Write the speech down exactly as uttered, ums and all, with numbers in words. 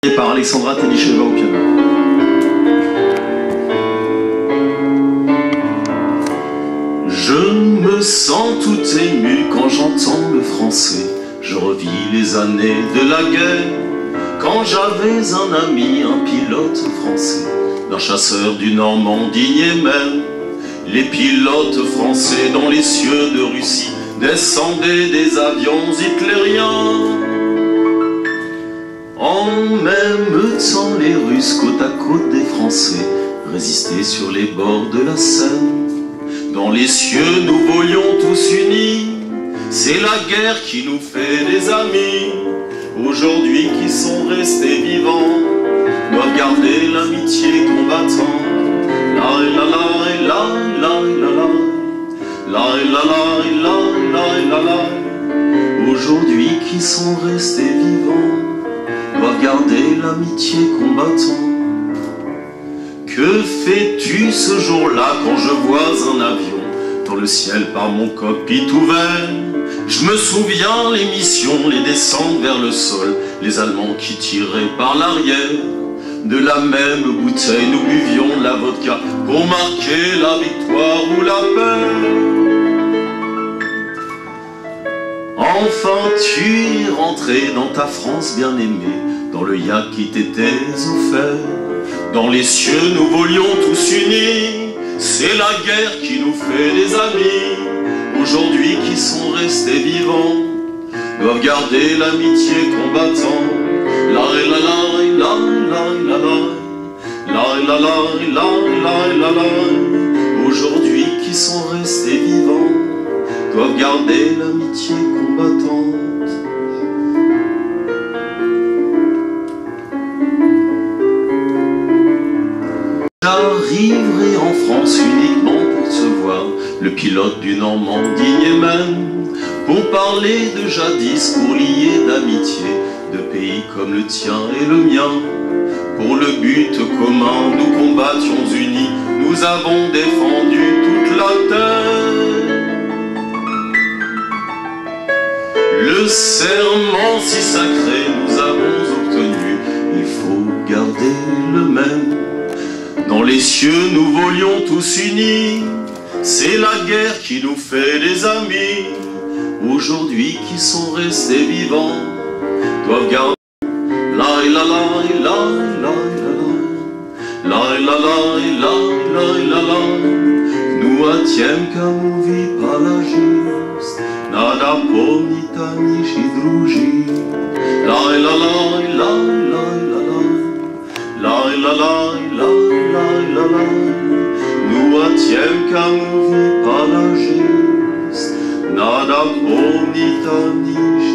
Par Alexandra Tenicheva au piano. Je me sens tout ému quand j'entends le français. Je revis les années de la guerre, quand j'avais un ami, un pilote français, d'un chasseur du Normandie et même. Les pilotes français dans les cieux de Russie descendaient des avions hitlériens. En même temps, les Russes, côte à côte des Français, résistaient sur les bords de la Seine. Dans les cieux, nous voyions tous unis. C'est la guerre qui nous fait des amis. Aujourd'hui, qui sont restés vivants, doivent garder l'amitié combattant. La la la la la la la la la la la la la. Aujourd'hui, qui sont restés vivants, doivent garder l'amitié combattant. Que fais-tu ce jour-là quand je vois un avion dans le ciel par mon cockpit ouvert? Je me souviens les missions, les descentes vers le sol, les Allemands qui tiraient par l'arrière. De la même bouteille nous buvions de la vodka pour marquer la victoire ou la paix. Enfin tu es rentré dans ta France bien-aimée, dans le yacht qui t'était offert. Dans les cieux nous volions tous unis. C'est la guerre qui nous fait des amis. Aujourd'hui qui sont restés vivants, doivent garder l'amitié combattant. La la la la la la la la la la la la. Aujourd'hui qui sont restés vivants, doivent garder l'amitié combattante. J'arriverai en France uniquement pour te voir, le pilote du Normandie et même pour parler de jadis, pour lier d'amitié de pays comme le tien et le mien. Pour le but commun, nous combattions unis, nous avons défendu toute la terre. Le serment si sacré nous avons obtenu, il faut garder le même. Dans les cieux nous volions tous unis. C'est la guerre qui nous fait des amis. Aujourd'hui qui sont restés vivants, doivent garder la la la la la la la la la la la. Nous atiem qu'à mówi palagist, nada pomnita niż i drugi. La la la la la la la la la la la la. Nous atiem qu'à mówi palagist, nada pomnita niż